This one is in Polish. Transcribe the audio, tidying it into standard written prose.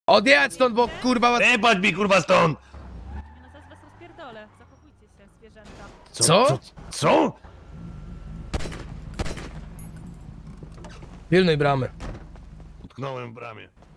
Odjechać stąd, bo kurwa... Wypadź mi kurwa stąd! No zaraz was rozpierdolę. Zachowujcie się, zwierzęta. Co? Co? Pilnuj bramy. Utknąłem w bramie.